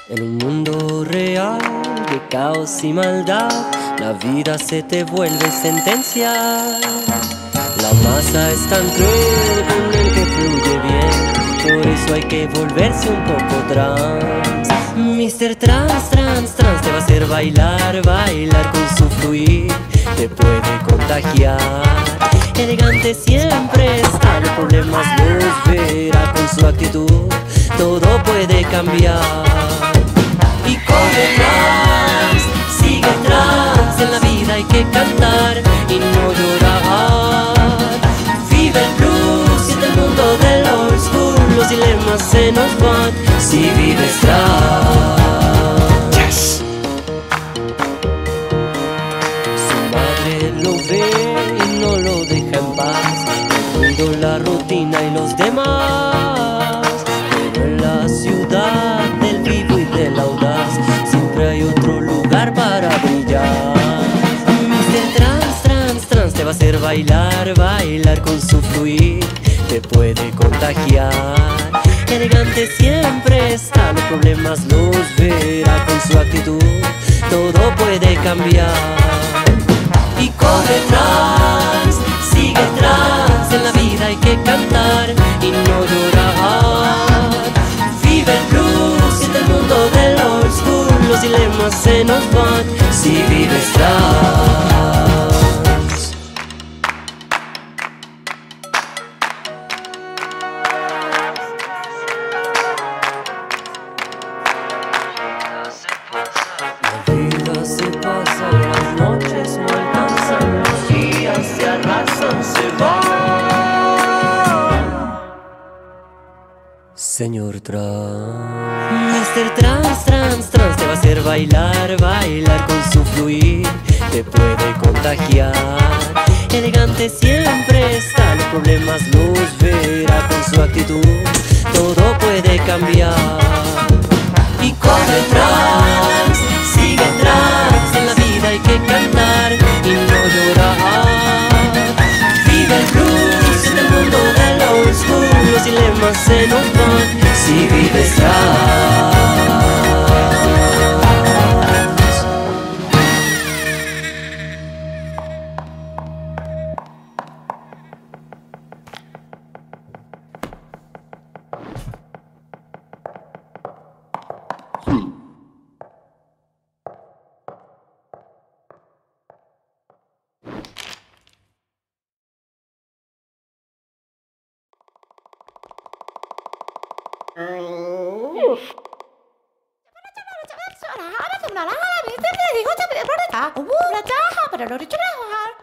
En un mundo real de caos y maldad, la vida se te vuelve sentencia. La masa es tan cruel con el que fluye bien, por eso hay que volverse un poco trans. Mr. Trans, trans, trans te va a hacer bailar, bailar con su fluir, te puede contagiar. Elegante siempre está, los problemas los verá con su actitud, todo puede cambiar. Y corre trans, sigue trans, en la vida hay que cantar y no llorar. Vive el blues, siente el mundo del old school, los dilemas se nos van si vives trans. Yes. Su madre lo ve y no lo deja en paz, el ruido, la rutina y los demás. Pero en la ciudad del vivo y del audaz siempre hay otro lugar para brillar. Mr. Trans, trans, trans te va a hacer bailar, bailar con su fluir, te puede contagiar. Elegante siempre está, los problemas los verá con su actitud, todo puede cambiar. Y corre trans, sigue trans, en la vida hay que cantar y no llorar. Vive el blues, siente el mundo del old school, los dilemas se nos van si vives trans. La vida se pasa, las noches no alcanzan, los días se arrasan, se van. Señor Trans, Mr. Trans, trans, trans te va a hacer bailar, bailar con su fluir, te puede contagiar. Elegante siempre está, los problemas los verá con su actitud, todo puede cambiar. Y corre trans, sigue trans, en la vida hay que cantar y no llorar. Vive el blues, en el mundo del old school, los dilemas se nos van si vives trans. Para